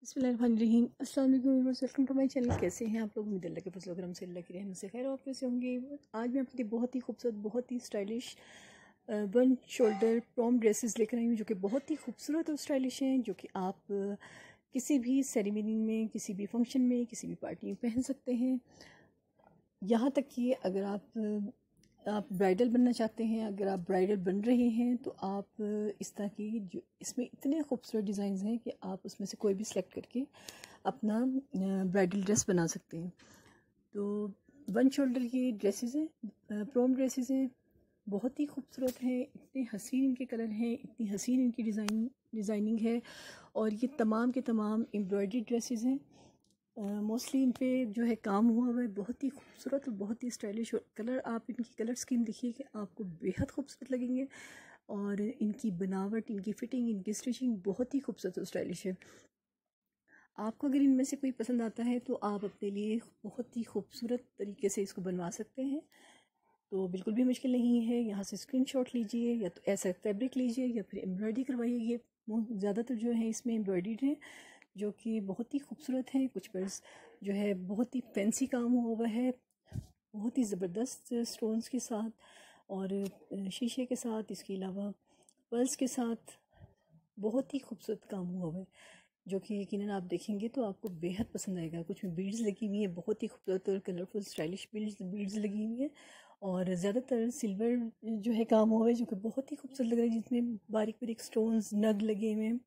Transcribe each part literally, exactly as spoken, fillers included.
बिस्मिल्लाहिर्रहमानिर्रहीम। अस्सलाम वालेकुम viewers, welcome to my channel. कैसे हैं आप लोग? उम्मीद अल्लाह के फजल करम से, अल्लाह की रहमत से खैर आप कैसे होंगे। आज मैं आपके लिए बहुत ही खूबसूरत, बहुत ही stylish one shoulder prom dresses लेकर आई हूँ जो कि बहुत ही खूबसूरत और स्टाइलिश हैं, जो कि आप अ, किसी भी सेरेमनी में, किसी भी फंक्शन में, किसी भी पार्टी में पहन सकते हैं। यहाँ तक कि अगर आप आप ब्राइडल बनना चाहते हैं, अगर आप ब्राइडल बन रहे हैं तो आप इस तरह की जो इसमें इतने खूबसूरत डिज़ाइन हैं कि आप उसमें से कोई भी सिलेक्ट करके अपना ब्राइडल ड्रेस बना सकते हैं। तो वन शोल्डर की ड्रेसेस हैं, प्रोम ड्रेसेस हैं, बहुत ही खूबसूरत हैं, इतने हसीन इनके कलर हैं, इतनी हसीन इनकी डिज़ाइन डिज़ाइनिंग है। और ये तमाम के तमाम एम्ब्रॉयडरी ड्रेसेस हैं। मोस्टली इन पे जो है काम हुआ हुआ है, बहुत ही खूबसूरत और बहुत ही स्टाइलिश। और कलर, आप इनकी कलर स्कीम देखिए कि आपको बेहद खूबसूरत लगेंगे। और इनकी बनावट, इनकी फ़िटिंग, इनकी स्टिचिंग बहुत ही खूबसूरत और स्टाइलिश है। आपको अगर इनमें से कोई पसंद आता है तो आप अपने लिए बहुत ही खूबसूरत तरीके से इसको बनवा सकते हैं। तो बिल्कुल भी मुश्किल नहीं है। यहाँ से स्क्रीनशॉट लीजिए या तो ऐसा फैब्रिक लीजिए या फिर एम्ब्रॉयडरी करवाइए। ये ज़्यादातर जो है इसमें एम्ब्रॉयडरी है जो कि बहुत ही खूबसूरत है। कुछ पर जो है बहुत ही फैंसी काम हुआ हुआ है, बहुत ही ज़बरदस्त स्टोन्स के साथ और शीशे के साथ, इसके अलावा पर्ल्स के साथ बहुत ही खूबसूरत काम हुआ हुआ है, जो कि यकीनन आप देखेंगे तो आपको बेहद पसंद आएगा। कुछ में बीड्स लगी हुई हैं, बहुत ही खूबसूरत और कलरफुल स्टाइलिश बीड्स बीड्स लगी हुई हैं। और ज़्यादातर सिल्वर जो है काम हुआ है, जो कि बहुत ही खूबसूरत लग रहा है, जिसमें बारीक बारीक स्टोन्स नग लगे हुए हैं।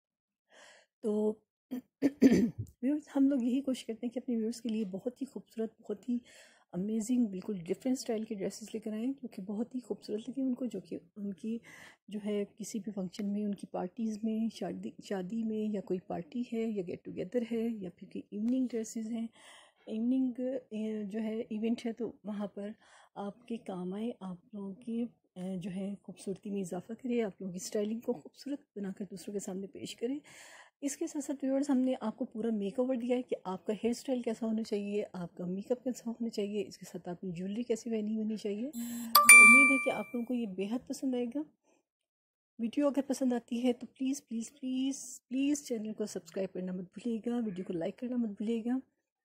तो व्यूअर्स, हम लोग यही कोशिश करते हैं कि अपने व्यूअर्स के लिए बहुत ही खूबसूरत, बहुत ही अमेजिंग, बिल्कुल डिफरेंट स्टाइल के ड्रेसेस लेकर आएँ, जो कि बहुत ही खूबसूरत लगे उनको, जो कि उनकी जो है किसी भी फंक्शन में, उनकी पार्टीज़ में, शादी शादी में, या कोई पार्टी है या गेट टुगेदर है या फिर कोई इवनिंग ड्रेसेस हैं, इवनिंग जो है इवेंट है, तो वहाँ पर आपके काम आए, आप लोगों की जो है खूबसूरती में इजाफा करे, आप लोगों की स्टाइलिंग को खूबसूरत बनाकर दूसरों के सामने पेश करें। इसके साथ साथ व्यूअर्स, हमने आपको पूरा मेक ओवर दिया है कि आपका हेयर स्टाइल कैसा होना चाहिए, आपका मेकअप कैसा होना चाहिए, इसके साथ आपकी ज्वेलरी कैसी पहनी होनी चाहिए। तो उम्मीद है कि आप लोगों को ये बेहद पसंद आएगा। वीडियो अगर पसंद आती है तो please please please please channel को सब्सक्राइब करना मत भूलिएगा, वीडियो को लाइक करना मत भूलिएगा,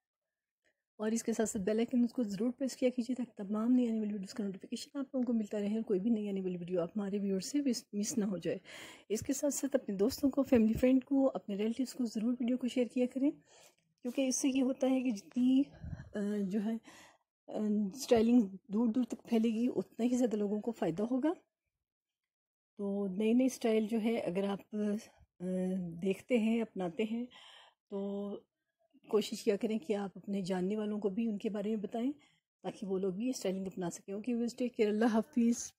और इसके साथ साथ बेल आइकन उसको ज़रूर प्रेस किया कीजिए ताकि तमाम नई आने वाली वीडियोज़ का नोटिफिकेशन आप लोगों को मिलता रहे और कोई भी नई आने वाली वीडियो आप हमारे व्यूअर से मिस ना हो जाए। इसके साथ साथ अपने दोस्तों को, फैमिली फ्रेंड को, अपने रिलेटिव्स को ज़रूर वीडियो को शेयर किया करें, क्योंकि इससे ये होता है कि जितनी जो है स्टाइलिंग दूर दूर तक फैलेगी, उतना ही ज़्यादा लोगों को फ़ायदा होगा। तो नई नई स्टाइल जो है अगर आप देखते हैं, अपनाते हैं, तो कोशिश किया करें कि आप अपने जानने वालों को भी उनके बारे में बताएं, ताकि वो लोग भी स्टाइलिंग अपना सकें। ओके, टेक केयर, अल्लाह हाफिज़।